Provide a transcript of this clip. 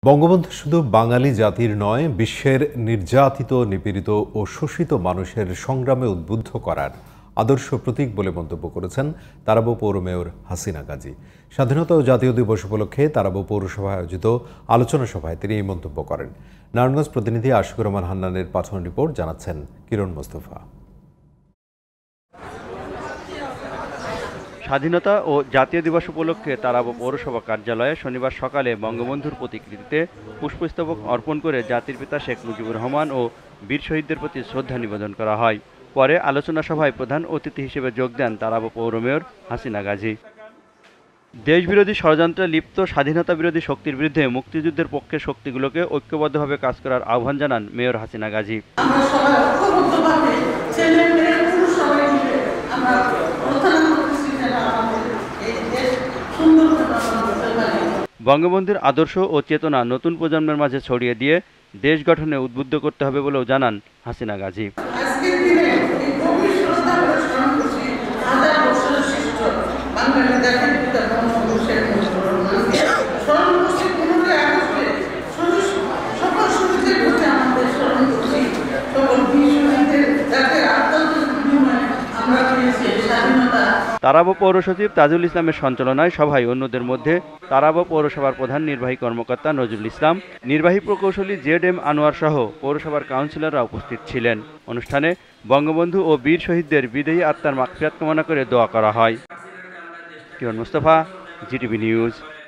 বঙ্গবন্ধু শুধু বাঙালি জাতির নয়, বিশ্বের নির্যাতিত, নিপীড়িত ও শোষিত মানুষের সংগ্রামে উদ্বুদ্ধ করার আদর্শ প্রতীক বলে মন্তব্য করেছেন তারাবো পৌর মেয়র হাসিনা গাজী। স্বাধীনতা ও জাতীয় দিবস উপলক্ষে তারাবো পৌরসভায় আয়োজিত আলোচনা সভায় তিনি এই মন্তব্য করেন। নারায়ণগঞ্জ প্রতিনিধি আশিকুর রহমান হান্নানের পাঠানো রিপোর্ট, জানাচ্ছেন কিরণ মোস্তফা। স্বাধীনতা ও জাতীয় দিবস উপলক্ষে তারাবো পৌরসভা কার্যালয়ে শনিবার সকালে বঙ্গবন্ধুর প্রতিকৃতিতে পুষ্পস্তবক অর্পণ করে জাতির পিতা শেখ মুজিবুর রহমান ও বীর শহীদদের প্রতি শ্রদ্ধা নিবেদন করা হয়। পরে আলোচনা সভায় প্রধান অতিথি হিসেবে যোগ দেন তারাবো পৌর মেয়র হাসিনা গাজী। দেশবিরোধী ষড়যন্ত্রে লিপ্ত স্বাধীনতা বিরোধী শক্তির বিরুদ্ধে মুক্তিযুদ্ধের পক্ষের শক্তিগুলোকে ঐক্যবদ্ধভাবে কাজ করার আহ্বান জানান মেয়র হাসিনা গাজী। বঙ্গবন্ধুর আদর্শ ও চেতনা নতুন প্রজন্মের মাঝে ছড়িয়ে দিয়ে দেশ গঠনে উদ্বুদ্ধ করতে হবে বলেও জানান হাসিনা গাজী। তারাবো পৌর সচিব তাজুল ইসলামের সঞ্চালনায় সভায় অন্যদের মধ্যে তারাবো পৌরসভার প্রধান নির্বাহী কর্মকর্তা নজরুল ইসলাম, নির্বাহী প্রকৌশলী জেড.এম. আনোয়ার সহ পৌরসভার কাউন্সিলররা উপস্থিত ছিলেন। অনুষ্ঠানে বঙ্গবন্ধু ও বীর শহীদদের বিদেয়ী আত্মার মাগফিরাত কামনা করে দোয়া করা হয়। কিরণ মোস্তফা, জিটিভি নিউজ।